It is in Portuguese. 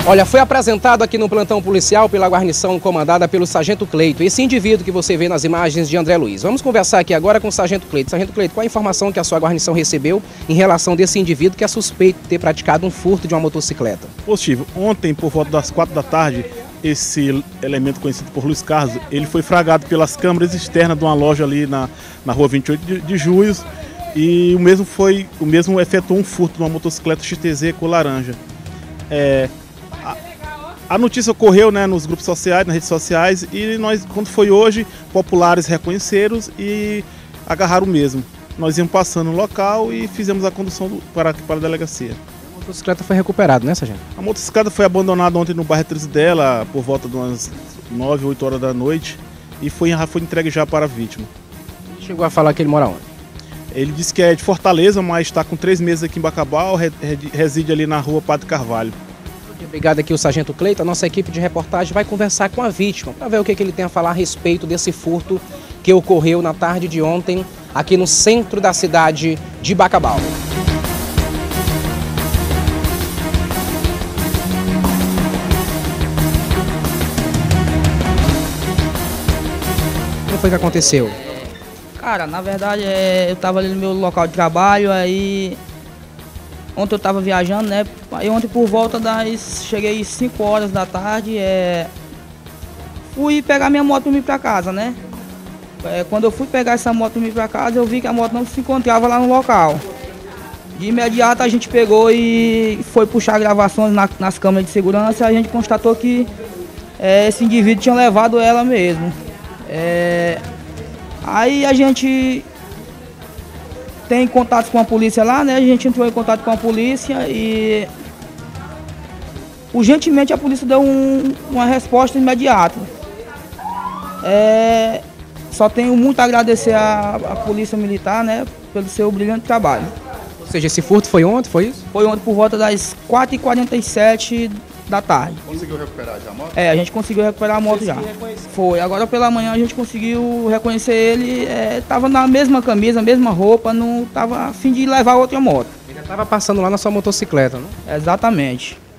Olha, foi apresentado aqui no plantão policial pela guarnição comandada pelo Sargento Cleito, esse indivíduo que você vê nas imagens de André Luiz. Vamos conversar aqui agora com o Sargento Cleito. Sargento Cleito, qual a informação que a sua guarnição recebeu em relação desse indivíduo que é suspeito de ter praticado um furto de uma motocicleta? Positivo. Ontem, por volta das 4 da tarde, esse elemento conhecido por Luiz Carlos, ele foi flagrado pelas câmeras externas de uma loja ali na rua 28 de Julho, e o mesmo efetuou um furto de uma motocicleta XTZ cor laranja. A notícia ocorreu, né, nos grupos sociais, nas redes sociais, e nós, quando foi hoje, populares reconheceram e agarraram o mesmo. Nós íamos passando no local e fizemos a condução para a delegacia. A motocicleta foi recuperada, né, sargento? A motocicleta foi abandonada ontem no bairro Trizidela, por volta de umas 9, 8 horas da noite, e foi entregue já para a vítima. Chegou a falar que ele mora onde? Ele disse que é de Fortaleza, mas está com 3 meses aqui em Bacabal, reside ali na rua Padre Carvalho. Obrigado aqui o Sargento Cleito. A nossa equipe de reportagem vai conversar com a vítima para ver o que ele tem a falar a respeito desse furto que ocorreu na tarde de ontem aqui no centro da cidade de Bacabal. Como foi que aconteceu? Cara, na verdade eu tava ali no meu local de trabalho, aí ontem eu tava viajando, né? Aí ontem por volta cheguei 5 horas da tarde, fui pegar minha moto para ir para casa, né? Quando eu fui pegar essa moto para ir para casa, eu vi que a moto não se encontrava lá no local. De imediato a gente pegou e foi puxar gravações nas câmeras de segurança, e a gente constatou que esse indivíduo tinha levado ela mesmo. Aí a gente tem contatos com a polícia lá, né? A gente entrou em contato com a polícia e urgentemente a polícia deu uma resposta imediata. Só tenho muito a agradecer à Polícia Militar, né? Pelo seu brilhante trabalho. Ou seja, esse furto foi ontem, foi isso? Foi ontem por volta das 4h47 da tarde. Conseguiu recuperar já a moto? A gente conseguiu recuperar a moto já. Foi. Agora pela manhã a gente conseguiu reconhecer ele. Tava na mesma camisa, mesma roupa, não tava a fim de levar outra moto. Ele estava passando lá na sua motocicleta, né? Exatamente.